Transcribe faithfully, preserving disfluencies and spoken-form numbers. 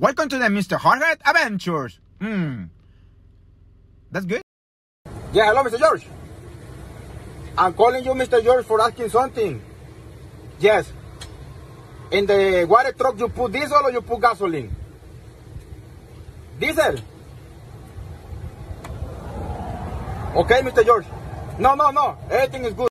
Welcome to the Mister Jorge Adventures. Hmm. That's good. Yeah, hello, Mister George. I'm calling you, Mister George, for asking something. Yes. In the water truck, you put diesel or you put gasoline? Diesel. Okay, Mister George. No, no, no. Everything is good.